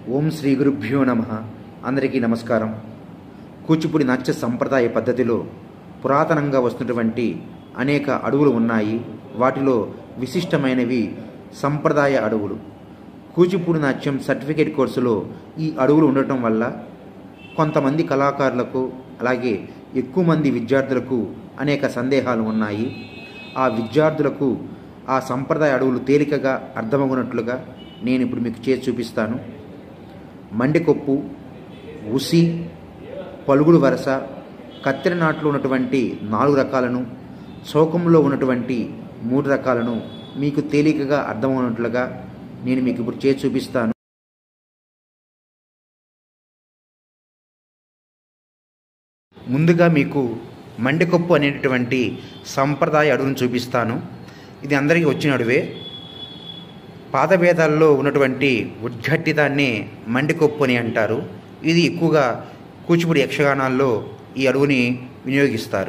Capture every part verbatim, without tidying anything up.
ఓం శ్రీ గురుభ్యో నమః. అందరికీ నమస్కారం. కూచిపూడి నాట్య సంప్రదాయ పద్ధతిలో పురాతనంగా వస్తున్నటువంటి అనేక అడుగులు ఉన్నాయి. వాటిలో విశిష్టమైనవి సంప్రదాయ అడుగులు. కూచిపూడి నాట్యం సర్టిఫికేట్ కోర్సులో ఈ అడుగులు ఉండటం వల్ల కొంతమంది కళాకారులకు అలాగే ఎక్కువ మంది విద్యార్థులకు అనేక సందేహాలు ఉన్నాయి. ఆ విద్యార్థులకు ఆ సంప్రదాయ అడుగులు తేలికగా అర్థమవునట్లుగా నేను ఇప్పుడు మీకు చేసి చూపిస్తాను. మండికొప్పు, ఉసి, పలుగుడు వరస, కత్తెర నాట్లో ఉన్నటువంటి నాలుగు రకాలను, చౌకంలో ఉన్నటువంటి మూడు రకాలను మీకు తేలికగా అర్థమవునట్లుగా నేను మీకు ఇప్పుడు చేసి చూపిస్తాను. ముందుగా మీకు మండికొప్పు అనేటటువంటి సంప్రదాయ అడుగును చూపిస్తాను. ఇది అందరికీ వచ్చిన అడువే. పాత వేదాల్లో ఉన్నటువంటి ఉద్ఘట్టితాన్నే మండికొప్పు అని అంటారు. ఇది ఎక్కువగా కూచిపూడి యక్షగానాల్లో ఈ అడుగుని వినియోగిస్తారు.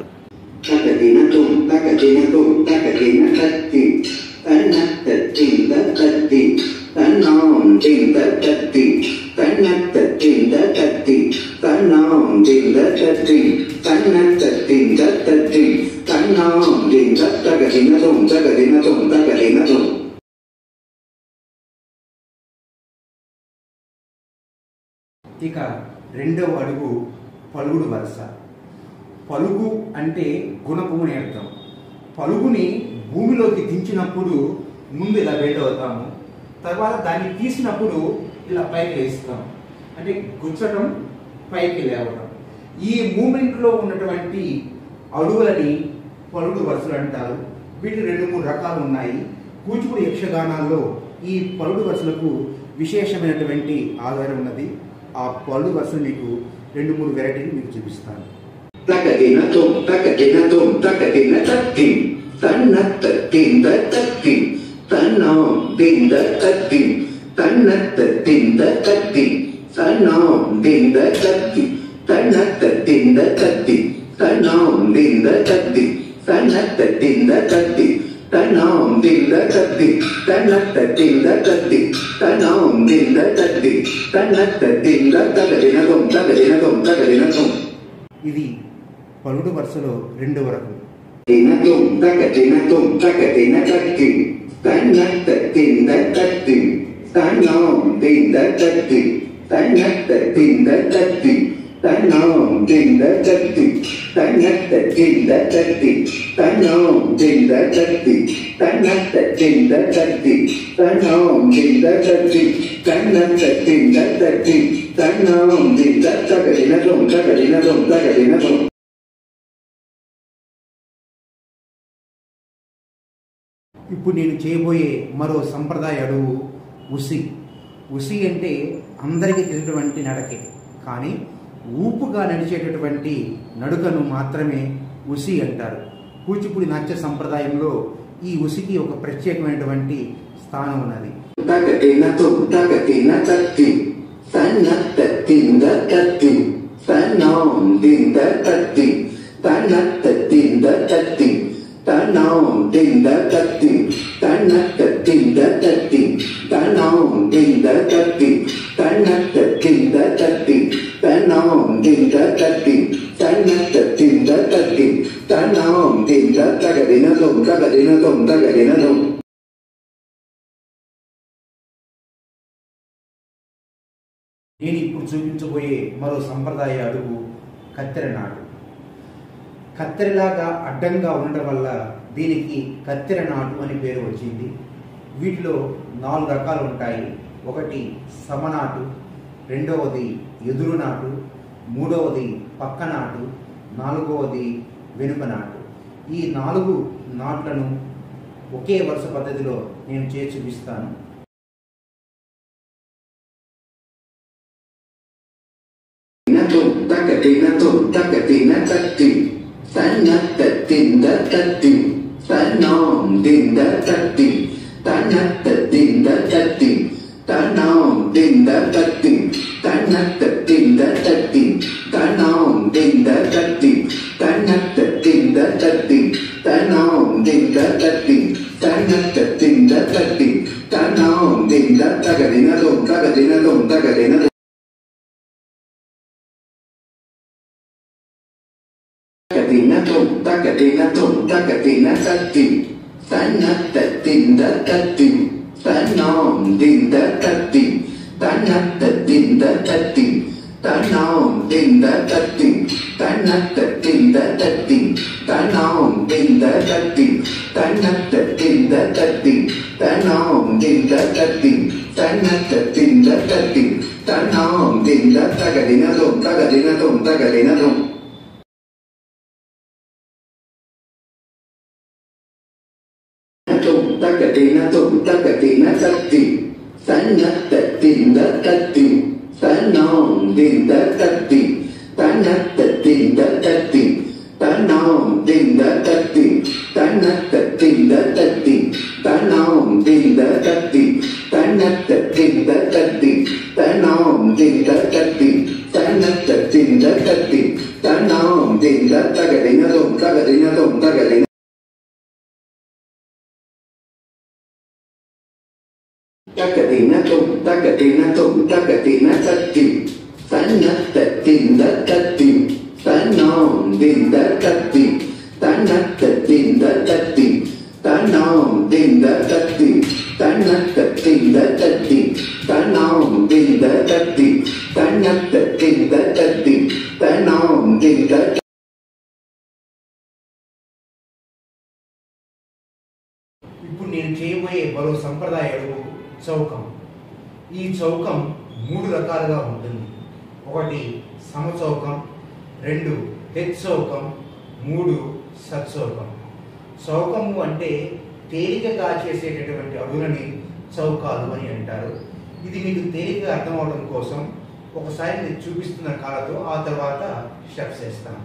ఇక రెండవ అడుగు పలుగుడు వరస. పలుగు అంటే గుణపు అని అర్థం. పలుగుని భూమిలోకి దించినప్పుడు ముందు ఇలా బెండ్ అవుతాము, తర్వాత దాన్ని తీసినప్పుడు ఇలా పైకి వేస్తాం, అంటే గుచ్చటం, పైకి లేవడం. ఈ మూమెంట్లో ఉన్నటువంటి అడుగులని పలుగుడు వరుసలు అంటారు. వీటి రెండు మూడు రకాలు ఉన్నాయి. కూచిపూడి యక్షగానాల్లో ఈ పలుగుడు వరుసలకు విశేషమైనటువంటి ఆధారం ఉన్నది. ఆ పలుగుడు వరుసలు మీకు రెండు మూడు వెరైటీలు మీకు చూపిస్తాను. Tanam dinda tatti, tanatta dinda tatti, tanam dinda tatti, tanatta dinda tagadinagum, tagadinagum, tagadinagum. ఇది పలుగుడు వరుసలో రెండవ రకం. Dinagum, tagadinagum, tagadinagatti, tanatta dinda tatti, tanam dinda tatti, tanatta dinda tatti, tanam dinda tatti, tanatta dinda tatti, tanam dinda tatti, tanatta dinda tatti, tanam dinda tatti, tanatta dinda tatti, tanam dinda tagadinagum, tagadinagum, tagadinagum. ఇప్పుడు నేను చేయబోయే మరో సంప్రదాయ అడుగు ఉసి. ఉసి అంటే అందరికీ తెలిసినటువంటి నడకే, కానీ ఊపుగా నడిచేటటువంటి నడుకను మాత్రమే ఉసి అంటారు. కూచిపూడి నాట్య సంప్రదాయంలో ఈ ఉసికి ఒక ప్రత్యేకమైనటువంటి స్థానం ఉన్నది. Tanam dinda tatti, tanatta dinda tatti, tanam dinda tatti, tanatta dinda tatti, tanam dinda tatti, tanatta dinda tatti, tanam dinda tagadinagum, tagadinagum, tagadinagum. నేను ఇప్పుడు చూపించబోయే మరో సంప్రదాయ అడుగు కత్తెర నాటు. కత్తెరలాగా అడ్డంగా ఉండడం వల్ల దీనికి కత్తెర నాటు అని పేరు వచ్చింది. వీటిలో నాలుగు రకాలు ఉంటాయి. ఒకటి సమనాటు, రెండవది ఎదురు నాటు, మూడవది పక్క నాటు, నాలుగవది వెనుక నాటు. ఈ నాలుగు నాట్లను ఒకే వరుస పద్ధతిలో నేను చేసి చూపిస్తాను. Tanatta dinda tatti, tanam dinda tatti, tanatta dinda tatti, tanam dinda tatti, tanatta dinda tatti, tanam dinda tatti, tanatta dinda tatti, tanam dinda tatti, tanatta dinda tatti, tanam dinda tagadinagum, tagadinagum, tagadinagum. takatina tum takatina tatim tanatatinda tatim tanom dinda tatim tanatatinda tatim tanom dinda tatim tanatatinda tatim tanom dinda tatim tanatatinda tatim tanom dinda tatim tanatatinda tatim tanom dinda tagadina tum tagadina tum tagadina tum tum takatina tum takatina tatim tanatatinda tatim tanom dinda tatim tanatatinda tatim tanom dinda tatim tanatatinda tatim tanom dinda tatim tanatatinda tatim tanom dinda tatim tanatatinda tatim tanom dinda tagadina tum tagadina tum tagadina takatina tum takatina tum takatina tatim tanatatinda tatim tanom dinda tatim tanatatinda tatim tanom dinda tatim tanatatinda tatim tanom dinda tatim tanatatinda tatim tanom dinda ఇప్పుడు నేను చేయబోయే మరో సంప్రదాయ అడుగు చౌకం. ఈ చౌకం మూడు రకాలుగా ఉంటుంది. ఒకటి సమచౌకం, రెండు హెచ్ చౌకం, మూడు సత్చౌకం. చౌకము అంటే తేలికగా చేసేటటువంటి అడుగులని చౌకాలు అని అంటారు. ఇది మీకు తేలికగా అర్థం అవడం కోసం ఒకసారి నేను చూపిస్తున్న కాళ్ళతో ఆ తర్వాత స్టెప్స్ వేస్తాను.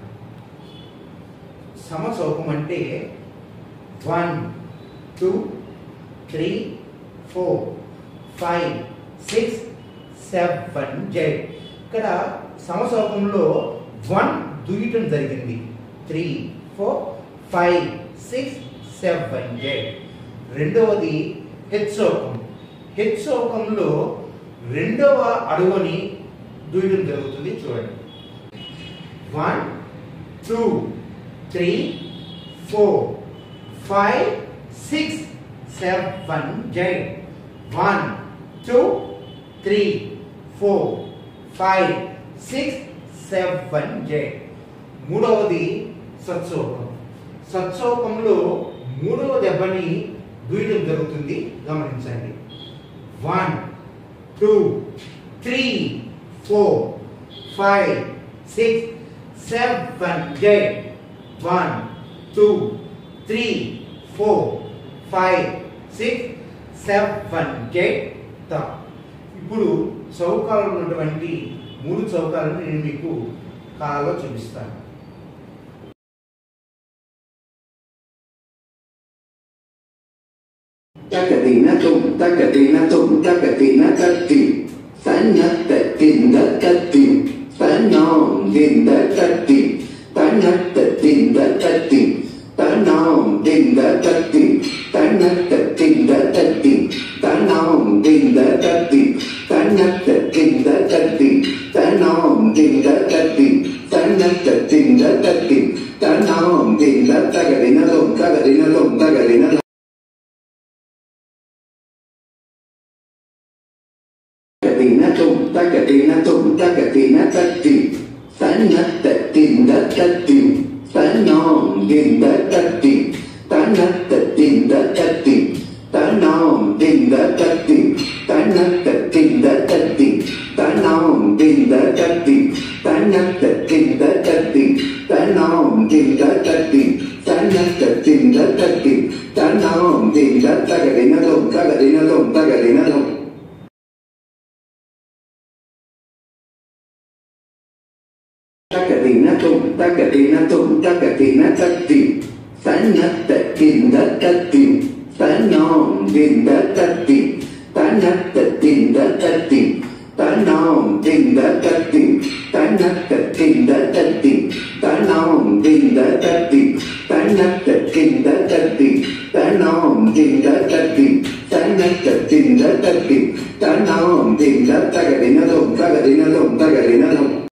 సమచౌకం అంటే one two three four five six seven eight. ఇక్కడ సమచౌకంలో వన్ దుయ్యటం జరిగింది. Three four five six seven eight. రెండవది హెచ్ చౌకం. హెచ్ చౌకంలో రెండవ అడుగుని దుయ్యటం జరుగుతుంది. చూడండి, one two three four five six seven eight. One two three four five six seven eight. మూడవది సత్చౌకం. సత్చౌకంలో మూడవ దెబ్బని దుయ్యడం జరుగుతుంది. గమనించండి, one two three four five six seven eight. One two three four five six seven eight. ఇప్పుడు చౌకాలు ఉన్నటువంటి మూడు చౌకాలను నేను మీకు కాళ్ళలో చూపిస్తాను. takatina tum takatina tum takatina tatim tanatatinda tatim tanom dinda tatim tanatatinda tatim tanom dinda tatim tanatatinda tatim tanom dinda tatim tanatatinda tatim tanom dinda tatim tanatatinda tatim tanom dinda tagadina tum tagadina tum tagadina takatina tum takatina tum takatina tatim tanatatinda tatim tanom dinda tatim tanatatinda tatim tanom dinda tatim tanatatinda tatim tanom dinda tatim tanatatinda tatim tanom dinda tatim tanatatinda tatim tanom dinda tagadina tum tagadina tum tagadina tum takatina tum takatina tum takatina tatim tanatatinda tatim tanom dinda tatim tanatatinda tatim tanom dinda tatim tanatatinda tatim tanom dinda tatim tanatatinda tatim tanom dinda tatim tanatatinda tatim tanom dinda tagadina tum tagadina tum tagadina tum